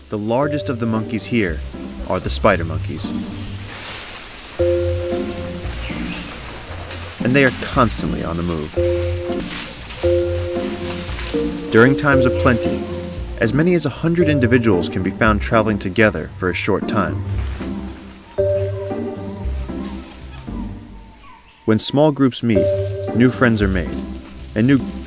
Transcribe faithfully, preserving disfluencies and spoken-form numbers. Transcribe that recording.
The largest of the monkeys here are the spider monkeys. And they are constantly on the move. During times of plenty, as many as a hundred individuals can be found traveling together for a short time. When small groups meet, new friends are made, and new